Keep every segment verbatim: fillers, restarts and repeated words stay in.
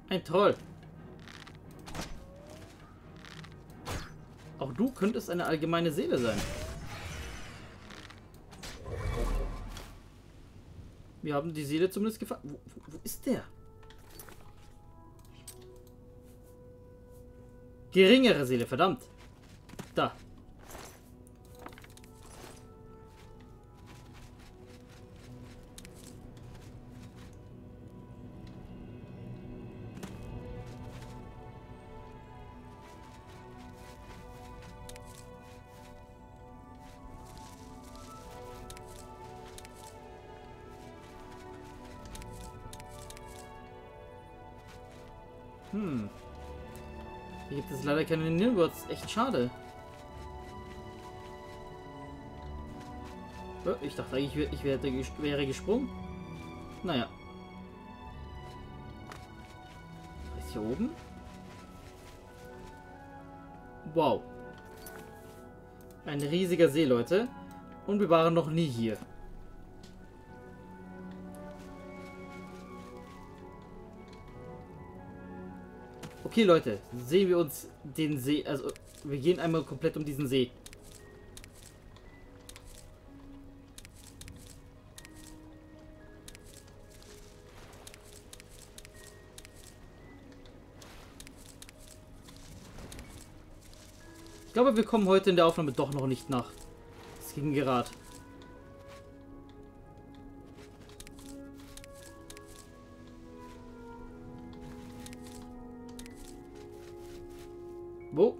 Ein Troll. Auch du könntest eine allgemeine Seele sein. Wir haben die Seele zumindest gefangen. Wo, wo, wo ist der? Geringere Seele, verdammt. Da. Hm. Hier gibt es leider keine Nilwurz. Echt schade. Oh, ich dachte eigentlich, ich wäre, wäre gesprungen. Naja. Was ist hier oben? Wow. Ein riesiger See, Leute. Und wir waren noch nie hier. Okay, Leute, sehen wir uns den See, also wir gehen einmal komplett um diesen See. Ich glaube, wir kommen heute in der Aufnahme doch noch nicht nach Skingerath. Wo?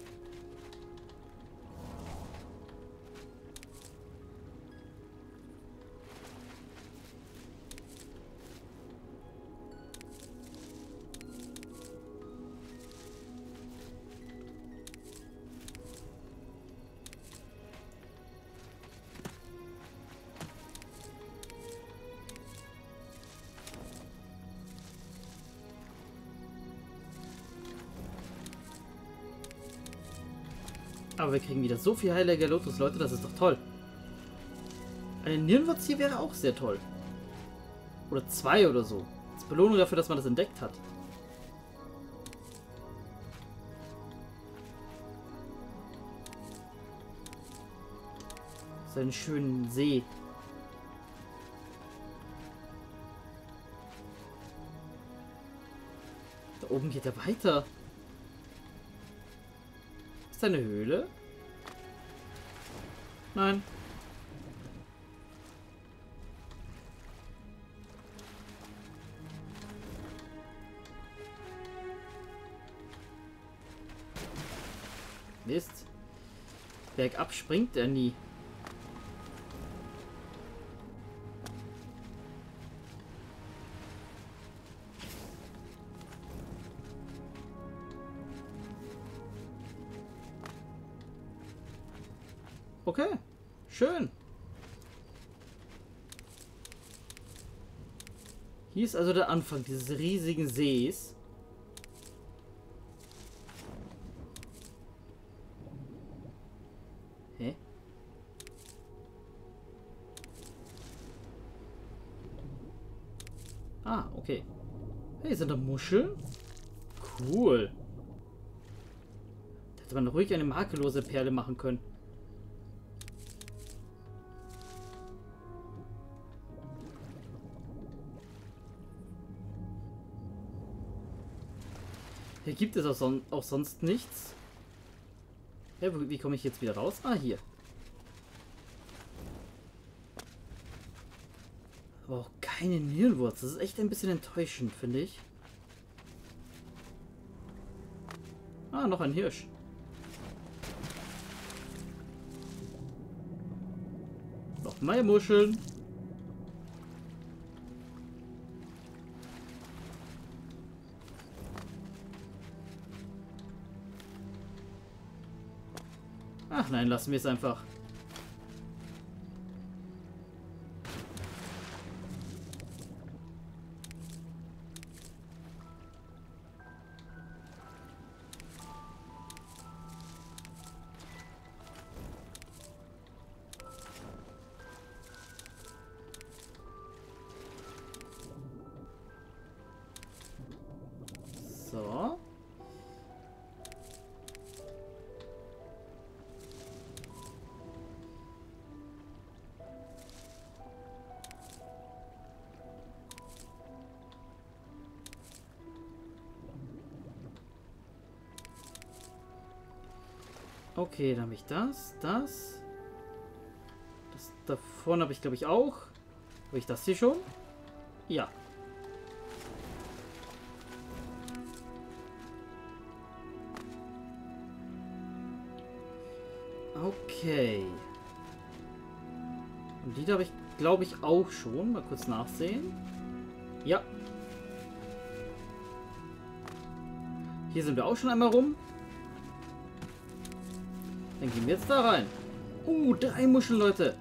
Aber wir kriegen wieder so viel Heiliger Lotus, Leute, das ist doch toll. Eine Nilwurz hier wäre auch sehr toll. Oder zwei oder so. Als Belohnung dafür, dass man das entdeckt hat. So einen schönen See. Da oben geht er weiter. Ist das eine Höhle? Nein. Mist. Bergab springt er nie. Okay, schön. Hier ist also der Anfang dieses riesigen Sees. Hä? Ah, okay. Hey, sind da Muscheln? Cool. Da hätte man ruhig eine makellose Perle machen können. Hier gibt es auch, son auch sonst nichts. Ja, wie komme ich jetzt wieder raus? Ah, hier. Aber auch keine Nilwurz. Das ist echt ein bisschen enttäuschend, finde ich. Ah, noch ein Hirsch. Noch mehr Muscheln. Ach nein, lassen wir es einfach. So. Okay, dann habe ich das, das. Das da vorne habe ich, glaube ich, auch. Habe ich das hier schon? Ja. Okay. Und die habe ich, glaube ich, auch schon. Mal kurz nachsehen. Ja. Hier sind wir auch schon einmal rum. Dann gehen wir jetzt da rein. Uh, drei Muscheln, Leute.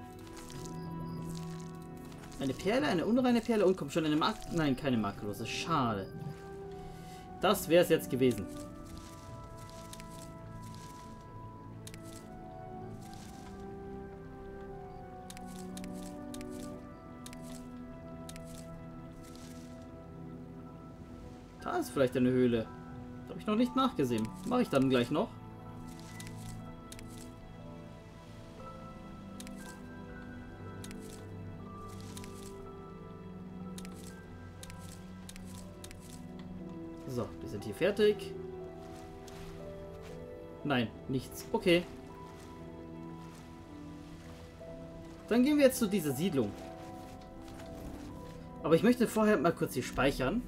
Eine Perle, eine unreine Perle und kommt schon eine Mark... Nein, keine makellose. Schade. Das wäre es jetzt gewesen. Da ist vielleicht eine Höhle. Da habe ich noch nicht nachgesehen. Mache ich dann gleich noch. So, wir sind hier fertig. Nein, nichts. Okay. Dann gehen wir jetzt zu dieser Siedlung. Aber ich möchte vorher mal kurz hier speichern.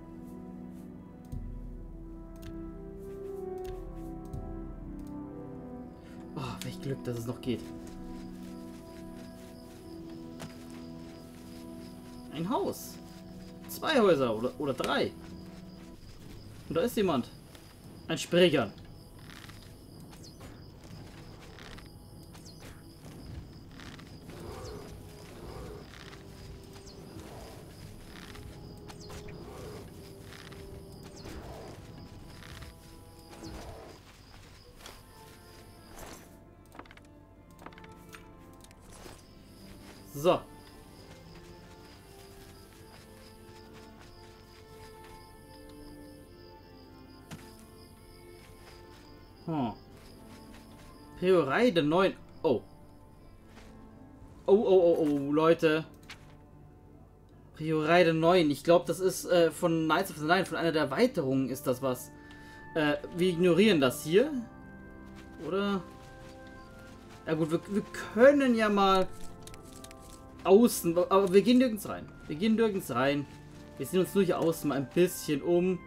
Oh, welch Glück, dass es noch geht. Ein Haus. Zwei Häuser oder, oder drei. Und da ist jemand. Ein Sprecher. So. Hm. Priorei der neuen... Oh. Oh, oh, oh, oh, Leute. Priorei der neuen. Ich glaube, das ist äh, von Knights of the Nine, von einer der Erweiterungen ist das was. Äh, wir ignorieren das hier. Oder? Ja gut, wir, wir können ja mal außen, aber wir gehen nirgends rein. Wir gehen nirgends rein. Wir sehen uns nur hier außen mal ein bisschen um.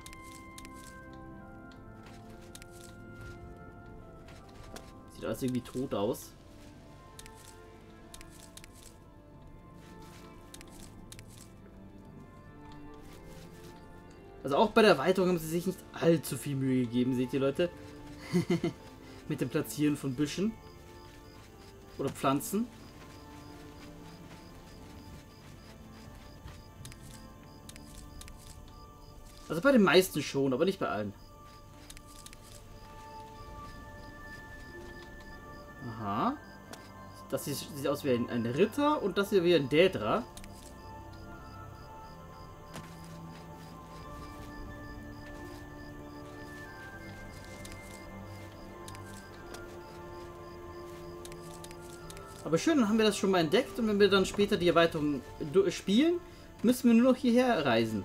Sieht alles irgendwie tot aus. Also auch bei der Erweiterung haben sie sich nicht allzu viel Mühe gegeben, seht ihr, Leute? Mit dem Platzieren von Büschen. Oder Pflanzen. Also bei den meisten schon, aber nicht bei allen. Aha. Das hier sieht aus wie ein, ein Ritter und das hier wie ein Dädra. Aber schön, dann haben wir das schon mal entdeckt und wenn wir dann später die Erweiterung spielen, müssen wir nur noch hierher reisen.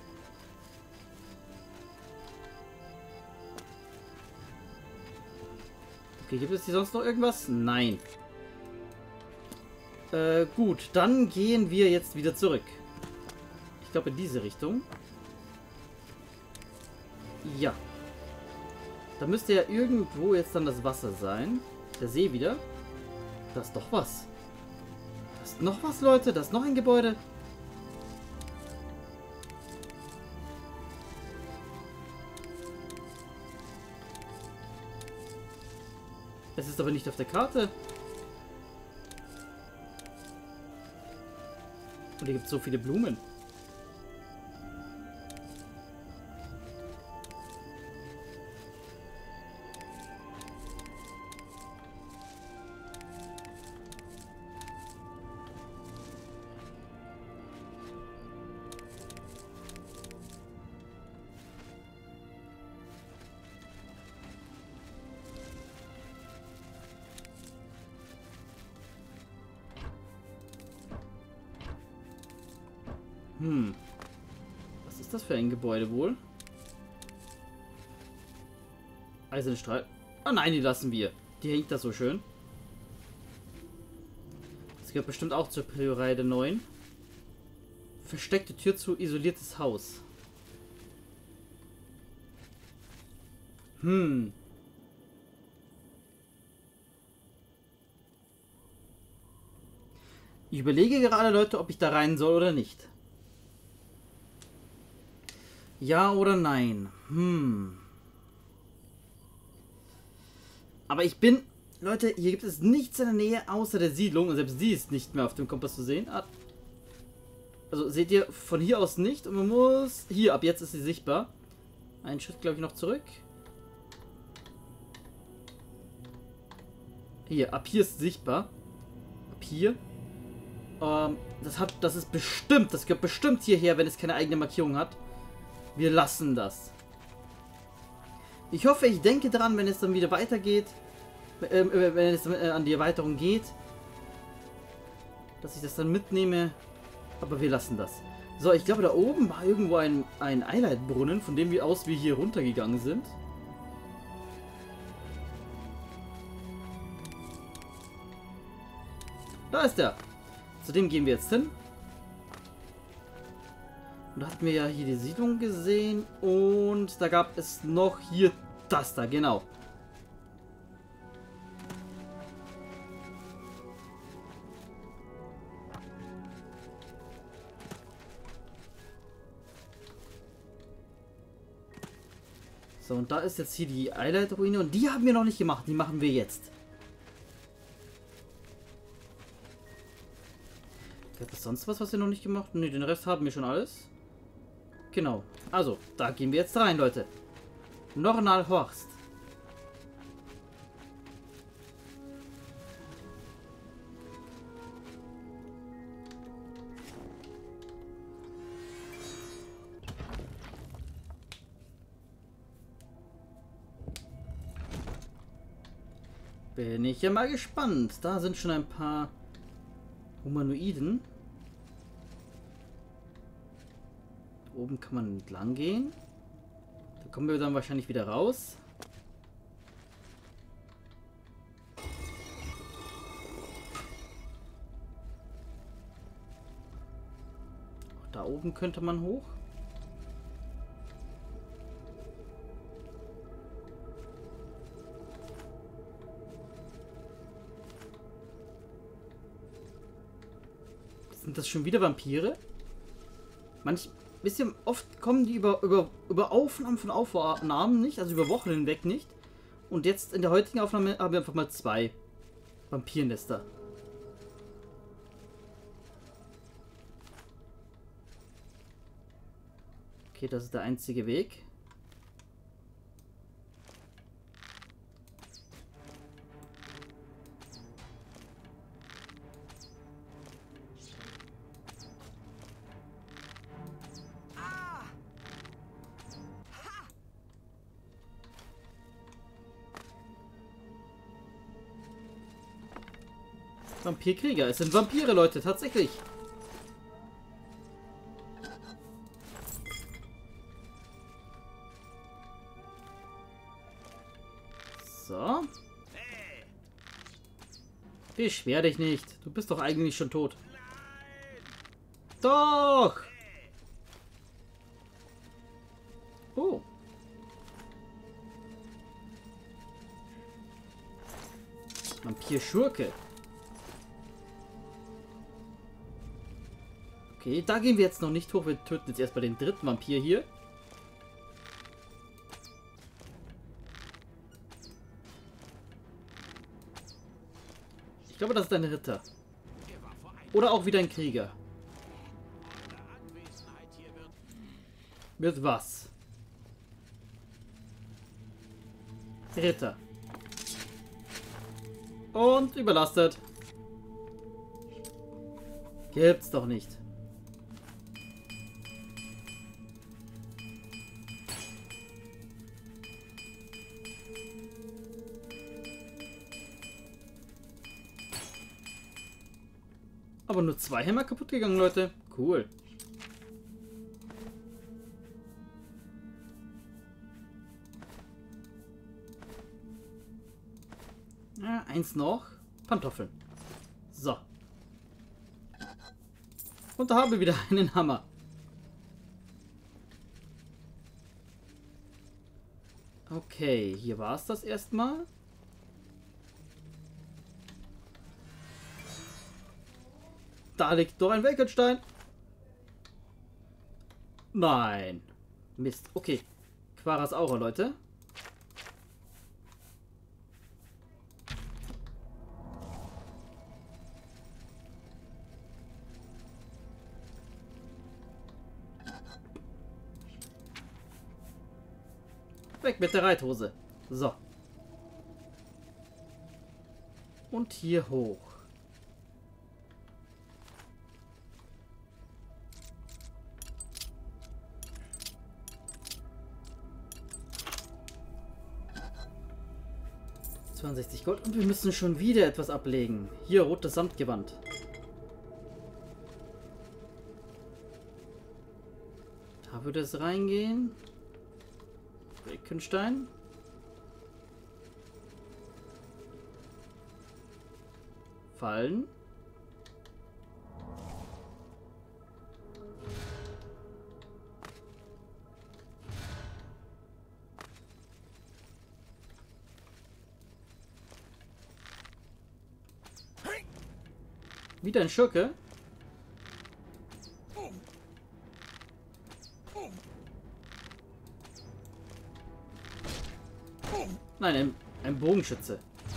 Okay, gibt es hier sonst noch irgendwas? Nein. Äh, gut, dann gehen wir jetzt wieder zurück. Ich glaube in diese Richtung. Ja. Da müsste ja irgendwo jetzt dann das Wasser sein. Der See wieder. Da ist doch was. Da ist noch was, Leute. Da ist noch ein Gebäude. Es ist aber nicht auf der Karte. Und hier gibt es so viele Blumen. Hm. Was ist das für ein Gebäude wohl? Eisenstrahl. Ah nein, die lassen wir. Die hängt da so schön. Das gehört bestimmt auch zur Priorite neun. Versteckte Tür zu isoliertes Haus. Hm. Ich überlege gerade, Leute, ob ich da rein soll oder nicht. Ja oder nein? Hm. Aber ich bin... Leute, hier gibt es nichts in der Nähe außer der Siedlung. Und selbst die ist nicht mehr auf dem Kompass zu sehen. Also seht ihr von hier aus nicht. Und man muss... Hier, ab jetzt ist sie sichtbar. Einen Schritt, glaube ich, noch zurück. Hier, ab hier ist sichtbar. Ab hier. Ähm, das hat... Das ist bestimmt... Das gehört bestimmt hierher, wenn es keine eigene Markierung hat. Wir lassen das. Ich hoffe, ich denke dran, wenn es dann wieder weitergeht. Äh, wenn es äh, an die Erweiterung geht. Dass ich das dann mitnehme. Aber wir lassen das. So, ich glaube, da oben war irgendwo ein, ein Eileitbrunnen, von dem wir aus wir hier runtergegangen sind. Da ist er. Zu dem gehen wir jetzt hin. Und da hatten wir ja hier die Siedlung gesehen. Und da gab es noch hier das da, genau. So, und da ist jetzt hier die Eileitruine. Und die haben wir noch nicht gemacht. Die machen wir jetzt. Gibt es sonst was, was wir noch nicht gemacht haben? Ne, den Rest haben wir schon alles. Genau. Also, da gehen wir jetzt rein, Leute. Nornal Horst. Bin ich ja mal gespannt. Da sind schon ein paar Humanoiden. Da oben kann man entlang gehen. Da kommen wir dann wahrscheinlich wieder raus. Auch da oben könnte man hoch. Sind das schon wieder Vampire? Manch, wisst ihr, oft kommen die über, über, über Aufnahmen von Aufnahmen nicht, also über Wochen hinweg nicht. Und jetzt in der heutigen Aufnahme haben wir einfach mal zwei Vampirnester. Okay, das ist der einzige Weg. Vampirkrieger. Es sind Vampire, Leute, tatsächlich. So. Beschwer dich nicht. Du bist doch eigentlich schon tot. Doch! Oh. Vampir-Schurke. Okay, da gehen wir jetzt noch nicht hoch. Wir töten jetzt erstmal den dritten Vampir hier. Ich glaube, das ist ein Ritter. Oder auch wieder ein Krieger. Mit was? Ritter. Und überlastet. Gibt's doch nicht. Aber nur zwei Hämmer kaputt gegangen, Leute. Cool. Ja, eins noch. Pantoffeln. So. Und da haben wir wieder einen Hammer. Okay, hier war es das erstmal. Da liegt doch ein Welkenstein. Nein. Mist. Okay. Quaras Aura, Leute. Weg mit der Reithose. So. Und hier hoch. zweiundsechzig Gold. Und wir müssen schon wieder etwas ablegen. Hier, rotes Samtgewand. Da würde es reingehen. Welkenstein. Fallen. Wieder ein Schurke. Nein, ein, ein Bogenschütze.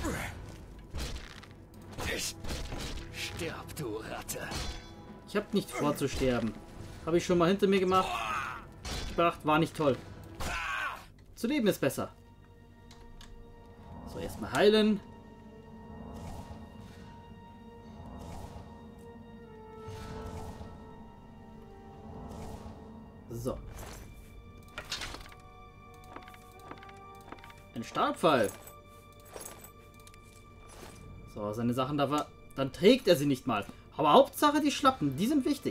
Stirb, du Ratte. Ich habe nicht vor zu sterben. Habe ich schon mal hinter mir gemacht. Gebracht, war nicht toll. Zu leben ist besser. So, erstmal heilen. So. Ein Stabpfeil. So, seine Sachen darf er... Dann trägt er sie nicht mal. Aber Hauptsache die Schlappen, die sind wichtig.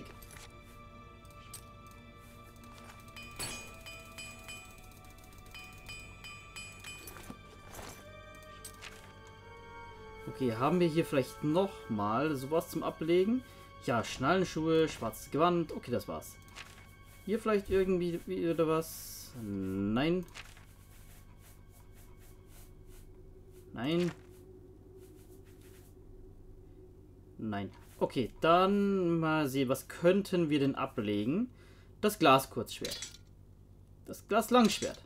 Okay, haben wir hier vielleicht noch mal sowas zum Ablegen? Ja, Schnallenschuhe, schwarzes Gewand. Okay, das war's. Hier vielleicht irgendwie wieder was? Nein. Nein. Nein. Okay, dann mal sehen, was könnten wir denn ablegen? Das Glaskurzschwert. Das Glaslangschwert.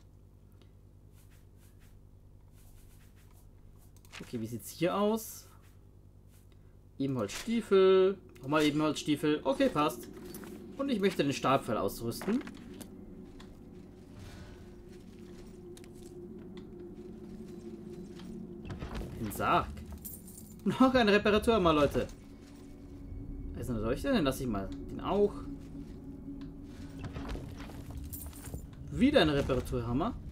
Okay, wie sieht's hier aus? Ebenholzstiefel. Nochmal Ebenholzstiefel. Okay, passt. Und ich möchte den Stabpfeil ausrüsten. Ein Sarg. Noch eine Reparatur mal, Leute. Eiserne Leuchte, dann lasse ich mal den auch. Wieder ein Reparaturhammer.